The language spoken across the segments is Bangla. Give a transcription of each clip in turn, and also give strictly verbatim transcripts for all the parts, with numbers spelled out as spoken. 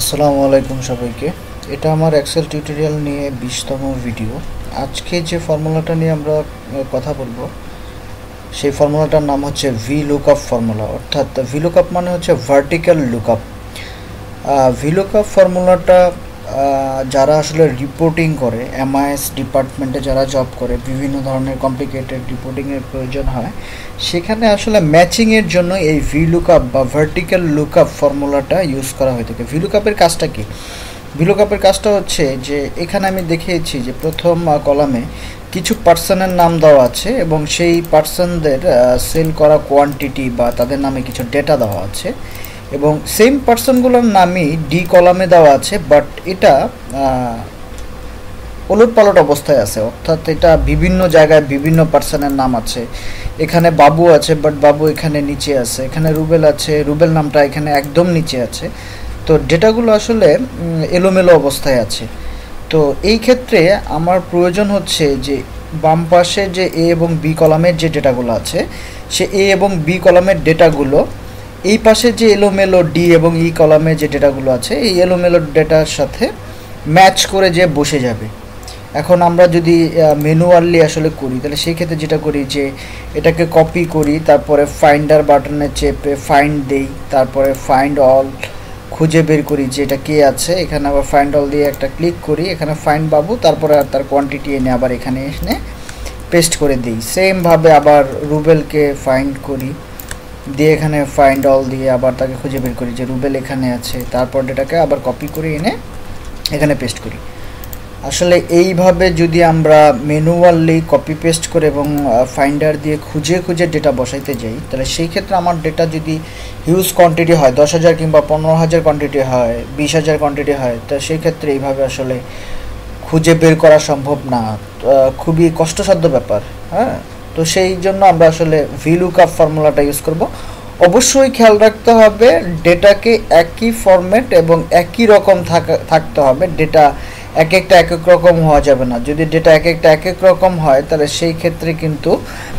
আসসালামু আলাইকুম সবাইকে। এটা আমার এক্সেল টিউটোরিয়াল নিয়ে বিশতম ভিডিও। আজকে যে ফর্মুলাটা নিয়ে আমরা কথা বলবো সেই ফর্মুলাটার নাম হচ্ছে ভি লুকআপ ফর্মুলা, অর্থাৎ ভি লুকআপ মানে হচ্ছে ভার্টিক্যাল লুকআপ। ভি লুকআপ ফর্মুলাটা যারা আসলে রিপোর্টিং করে, এমআইএস ডিপার্টমেন্টে যারা জব করে, বিভিন্ন ধরনের কমপ্লিকেটেড রিপোর্টিংয়ের প্রয়োজন হয়, সেখানে আসলে ম্যাচিংয়ের জন্য এই ভি লুকআপ বা ভার্টিক্যাল লুকআপ ফর্মুলাটা ইউজ করা হয়ে থাকে। ভি লুকআপের কাজটা কি? ভি লুকআপের কাজটা হচ্ছে যে এখানে আমি দেখিয়েছি যে প্রথম কলামে কিছু পার্সনের নাম দেওয়া আছে এবং সেই পার্সনদের সেল করা কোয়ান্টিটি বা তাদের নামে কিছু ডেটা দেওয়া আছে এবং সেম পার্সনগুলোর নামই ডি কলামে দেওয়া আছে, বাট এটা ওলট পালট অবস্থায় আছে, অর্থাৎ এটা বিভিন্ন জায়গায় বিভিন্ন পার্সনের নাম আছে। এখানে বাবু আছে, বাট বাবু এখানে নিচে আছে। এখানে রুবেল আছে, রুবেল নামটা এখানে একদম নিচে আছে। তো ডেটাগুলো আসলে এলোমেলো অবস্থায় আছে। তো এই ক্ষেত্রে আমার প্রয়োজন হচ্ছে যে বাম পাশে যে এ এবং বি কলামের যে ডেটাগুলো আছে, সে এ এবং বি কলামের ডেটাগুলো এই পাশে যে এলোমেলো ডি এবং ই কলামে যে ডেটাগুলো আছে এই এলোমেলো ডেটার সাথে ম্যাচ করে যে বসে যাবে। এখন আমরা যদি ম্যানুয়ালি আসলে করি তাহলে সেই ক্ষেত্রে যেটা করি যে এটাকে কপি করি, তারপরে ফাইন্ডার বাটনে চেপে ফাইন্ড দেই, তারপরে ফাইন্ড অল খুঁজে বের করি যে এটা কে আছে। এখানে আবার ফাইন্ড অল দিয়ে একটা ক্লিক করি, এখানে ফাইন্ড বাবু, তারপরে আর তার কোয়ান্টিটি এনে আবার এখানে এনে পেস্ট করে দিই। সেমভাবে আবার রুবেলকে ফাইন্ড করি, দিয়ে এখানে ফাইন্ড অল দিয়ে আবার তাকে খুঁজে বের করি যে রুবেল এখানে আছে, তারপর ডেটাকে আবার কপি করে এনে এখানে পেস্ট করি। আসলে এইভাবে যদি আমরা ম্যানুয়ালি কপি পেস্ট করে এবং ফাইন্ডার দিয়ে খুঁজে খুঁজে ডেটা বসাইতে যাই তাহলে সেই ক্ষেত্রে আমার ডেটা যদি হিউজ কোয়ান্টিটি হয়, দশ হাজার কিংবা পনেরো হাজার কোয়ান্টিটি হয়, বিশ হাজার কোয়ান্টিটি হয়, তো সেই ক্ষেত্রে এইভাবে আসলে খুঁজে বের করা সম্ভব না, খুবই কষ্টসাধ্য ব্যাপার। হ্যাঁ, তো সেই জন্য আমরা আসলে ভি লুকআপ ফর্মুলাটা ইউজ করব। অবশ্যই খেয়াল রাখতে হবে ডেটাকে একই ফরম্যাট এবং একই রকম থাকা থাকতে হবে। ডেটা এক একটা এক এক রকম হওয়া যাবে না। যদি ডেটা এক একটা এক এক রকম হয় তাহলে সেই ক্ষেত্রে কিন্তু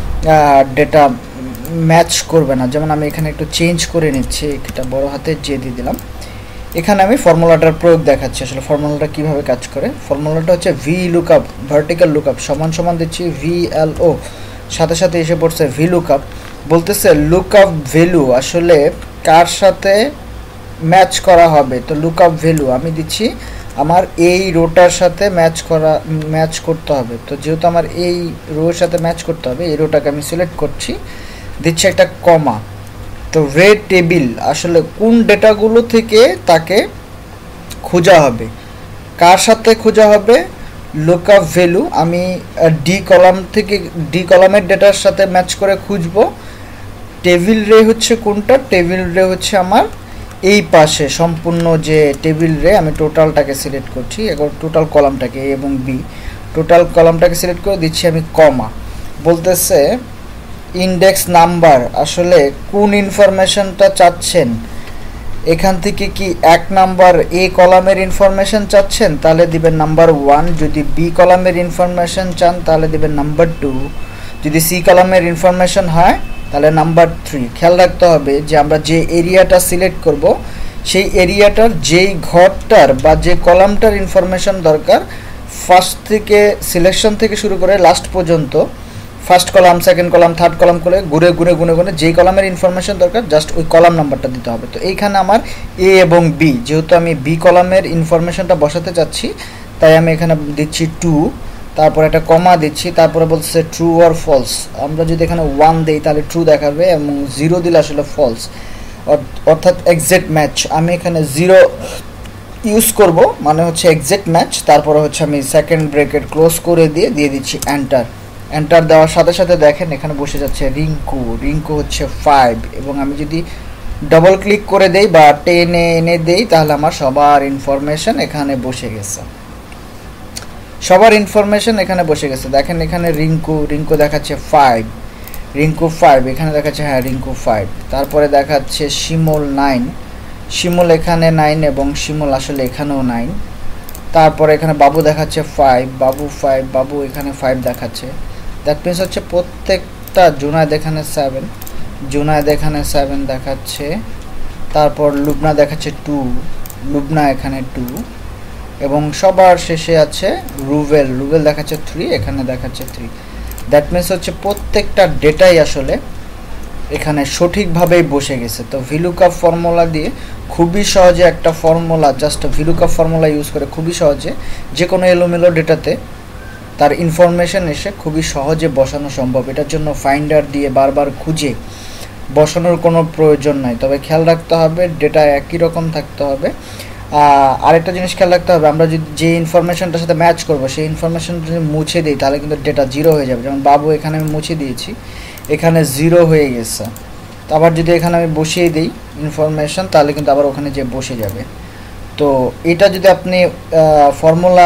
ডেটা ম্যাচ করবে না। যেমন আমি এখানে একটু চেঞ্জ করে নিচ্ছি, এটা বড় হাতের জে দিয়ে দিলাম। এখানে আমি ফর্মুলাটার প্রয়োগ দেখাচ্ছি আসলে ফর্মুলাটা কিভাবে কাজ করে। ফর্মুলাটা হচ্ছে ভি লুকআপ, ভার্টিক্যাল লুকআপ সমান সমান দিচ্ছি ভি এল ও, সাথে সাথে এসে পড়ছে ভি লুকআপ। বলতেছে লুকআপ ভ্যালু আসলে কার সাথে ম্যাচ করা হবে, তো লুকআপ ভ্যালু আমি দিচ্ছি আমার এই রোটার সাথে ম্যাচ করা ম্যাচ করতে হবে। তো যেহেতু আমার এই রোর সাথে ম্যাচ করতে হবে, এই রোটাকে আমি সিলেক্ট করছি, দিচ্ছি একটা কমা। তো রে টেবিল আসলে কোন ডেটাগুলো থেকে তাকে খোঁজা হবে, কার সাথে খোঁজা হবে, লুকআপ ভ্যালু আমি ডি কলাম থেকে ডি কলামের ডেটার সাথে ম্যাচ করে খুঁজবো। টেবিল রে হচ্ছে কোনটা, টেবিল রে হচ্ছে আমার এই পাশে সম্পূর্ণ যে টেবিল রে আমি টোটালটাকে সিলেক্ট করছি, এখন টোটাল কলামটাকে এ এবং বি, টোটাল কলামটাকে সিলেক্ট করে দিচ্ছি আমি কমা। বলতেছে ইন্ডেক্স নাম্বার আসলে কোন ইনফরমেশনটা চাচ্ছেন, এখান থেকে কি এক নাম্বার এ কলামের ইনফরমেশন চাচ্ছেন তাহলে দিবেন নাম্বার ওয়ান, যদি বি কলামের ইনফরমেশন চান তাহলে দিবেন নাম্বার টু, যদি সি কলামের ইনফরমেশন হয় তাহলে নাম্বার থ্রি। খেয়াল রাখতে হবে যে আমরা যে এরিয়াটা সিলেক্ট করব সেই এরিয়াটার যেই ঘরটার বা যে কলামটার ইনফরমেশন দরকার, ফার্স্ট থেকে সিলেকশন থেকে শুরু করে লাস্ট পর্যন্ত, first column, second column, third column করে ঘুরে ঘুরে ঘুরে ঘুরে যেই কলামের ইনফরমেশন দরকার জাস্ট ওই কলাম নাম্বারটা দিতে হবে। তো এইখানে আমার এ এবং বি, যেহেতু আমি বি কলামের ইনফরমেশনটা বসাতে চাচ্ছি তাই আমি এখানে দিচ্ছি টু, তারপর একটা কমা দিচ্ছি, তারপরে বলছে ট্রু অর ফলস। আমরা যদি এখানে ওয়ান দিই তাহলে ট্রু দেখাবে এবং জিরো দিলে আসলে ফলস, অর্থাৎ এক্সাক্ট ম্যাচ। আমি এখানে জিরো ইউজ করব, মানে হচ্ছে এক্সাক্ট ম্যাচ। তারপরে হচ্ছে আমি সেকেন্ড ব্রেকেট ক্লোজ করে দিয়ে দিয়ে দিচ্ছি এন্টার। এন্টার দেওয়ার সাথে সাথে দেখেন এখানে বসে যাচ্ছে রিঙ্কু, রিঙ্কু হচ্ছে ফাইভ, এবং আমি যদি ডবল ক্লিক করে দেই বা টেনে এনে দেই তাহলে আমার সবার ইনফরমেশন এখানে বসে গেছে, সবার ইনফরমেশন এখানে বসে গেছে। দেখেন এখানে রিঙ্কু, রিঙ্কু দেখাচ্ছে ফাইভ, রিঙ্কু ফাইভ এখানে দেখাচ্ছে, হ্যাঁ রিঙ্কু ফাইভ। তারপরে দেখাচ্ছে শিমুল নাইন, শিমুল এখানে নাইন এবং শিমুল আসলে এখানেও নাইন। তারপরে এখানে বাবু দেখাচ্ছে ফাইভ, বাবু ফাইভ, বাবু এখানে ফাইভ দেখাচ্ছে। দ্যাট মিনস হচ্ছে প্রত্যেকটা, জুনায়েদ এখানে সেভেন, জুনায়েদ এখানে সেভেন দেখাচ্ছে। তারপর লুবনা দেখাচ্ছে টু, লুবনা এখানে টু, এবং সবার শেষে আছে রুবেল। রুবেল দেখাচ্ছে থ্রি, এখানে দেখাচ্ছে থ্রি। দ্যাট মিনস হচ্ছে প্রত্যেকটা ডেটাই আসলে এখানে সঠিকভাবেই বসে গেছে। তো ভিলুকআপ ফর্মুলা দিয়ে খুবই সহজে একটা formula, just VLOOKUP formula use করে খুবই সহজে যে কোনো এলোমেলো ডেটাতে তার ইনফরমেশন এসে খুবই সহজে বসানো সম্ভব। এটার জন্য ফাইন্ডার দিয়ে বারবার খুঁজে বসানোর কোনো প্রয়োজন নাই। তবে খেয়াল রাখতে হবে ডেটা একই রকম থাকতে হবে। আরেকটা জিনিস খেয়াল রাখতে হবে, আমরা যদি যে ইনফরমেশনটার সাথে ম্যাচ করবো সেই ইনফরমেশন যদি মুছে দিই তাহলে কিন্তু ডেটা জিরো হয়ে যাবে। যেমন বাবু এখানে আমি মুছে দিয়েছি, এখানে জিরো হয়ে গেছে। তো আবার যদি এখানে আমি বসিয়ে দিই ইনফরমেশন তাহলে কিন্তু আবার ওখানে যে বসে যাবে। তো এটা যদি আপনি ফর্মুলা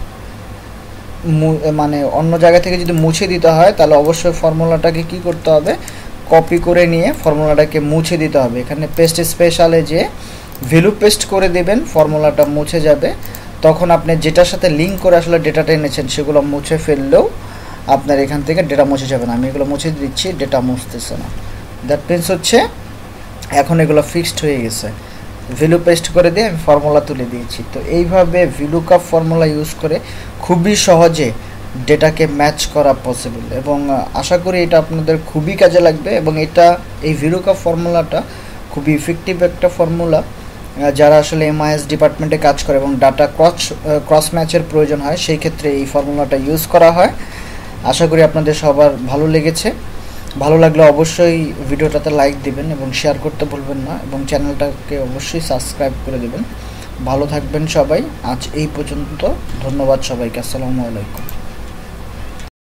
মানে অন্য জায়গা থেকে যদি মুছে দিতে হয় তাহলে অবশ্যই ফর্মুলাটাকে কি করতে হবে, কপি করে নিয়ে ফর্মুলাটাকে মুছে দিতে হবে। এখানে পেস্ট স্পেশালে যে ভ্যালু পেস্ট করে দেবেন, ফর্মুলাটা মুছে যাবে। তখন আপনি যেটার সাথে লিঙ্ক করে আসলে ডেটাটা এনেছেন সেগুলো মুছে ফেললেও আপনার এখান থেকে ডেটা মুছে যাবে না। আমি এগুলো মুছে দিচ্ছি, ডেটা মুছতেছে না। দ্যাট মিনস হচ্ছে এখন এগুলো ফিক্সড হয়ে গেছে। ভ্যালু পেস্ট করে দিয়ে আমি ফর্মুলা তুলে দিয়েছি। তো এইভাবে ভিলুকআপ ফর্মুলা ইউজ করে খুবই সহজে ডেটাকে ম্যাচ করা পসিবল, এবং আশা করি এটা আপনাদের খুবই কাজে লাগবে। এবং এটা এই ভিলুকআপ ফর্মুলাটা খুবই ইফেক্টিভ একটা ফর্মুলা যারা আসলে এমআইএস ডিপার্টমেন্টে কাজ করে এবং ডাটা ক্রস ক্রস ম্যাচের প্রয়োজন হয়, সেই ক্ষেত্রে এই ফর্মুলাটা ইউজ করা হয়। আশা করি আপনাদের সবার ভালো লেগেছে। ভালো লাগলে অবশ্যই ভিডিওটাতে লাইক দিবেন এবং শেয়ার করতে ভুলবেন না, এবং চ্যানেলটাকে অবশ্যই সাবস্ক্রাইব করে দেবেন। ভালো থাকবেন সবাই। আজ এই পর্যন্ত, ধন্যবাদ সবাইকে। আসসালামু আলাইকুম।